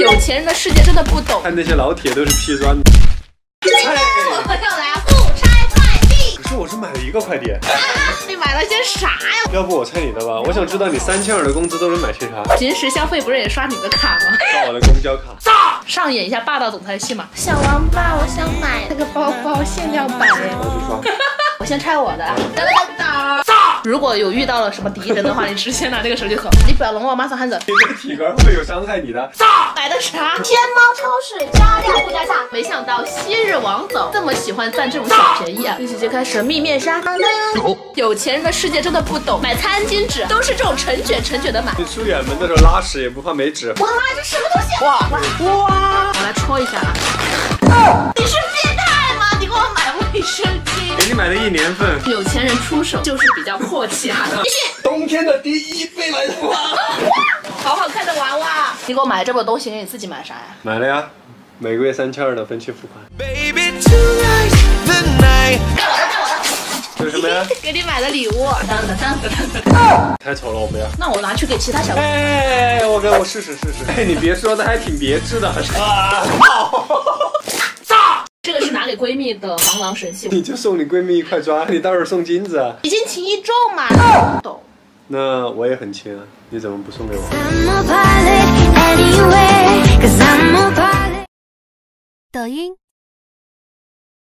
有钱人的世界真的不懂。 看那些老铁都是劈砖的。 我要来不拆快递。 可是我是买了1个快递。 你买了些啥呀？ 要不我猜你的吧？我想知道你3200的工资都能买些啥？ 平时消费不是也刷你的卡吗？ 刷我的公交卡。 上演一下霸道总裁戏嘛。小王八，我想买那个包包限量版的。 我去刷。 我先拆我的。如果有遇到了什么敌人的话，你直接拿这个手机壳。你不要弄我马上喊人。 你这个体格会有伤害你的。 买的啥？ 天猫超市加量不加价。 没想到昔日王总这么喜欢占这种小便宜啊！一起揭开神秘面纱。有钱人的世界真的不懂，买餐巾纸都是这种成卷的买。 你出远门的时候拉屎也不怕没纸。 我的妈，这什么东西？ 哇！我来戳一下啊！ 你是变态吗？你给我买卫生巾。 给你买了1年份。 有钱人出手就是比较阔气啊！ 冬天的第一杯来的哇！ 好好看的娃娃。你给我买这么多东西，给你自己买啥呀？ 买了呀，每个月3200的分期付款。 Baby, tonight's the night. 这是什么呀？ 给你买的礼物。 太丑了，我不要。 那我拿去给其他小朋友。 哎，我试试。哎，你别说，那还挺别致的。啊！ 这个是拿给闺蜜的防狼神器。 你就送你闺蜜1块砖，你待会儿送金子啊？ 已经情意重嘛。懂。 那我也很亲啊，你怎么不送给我？ 抖音。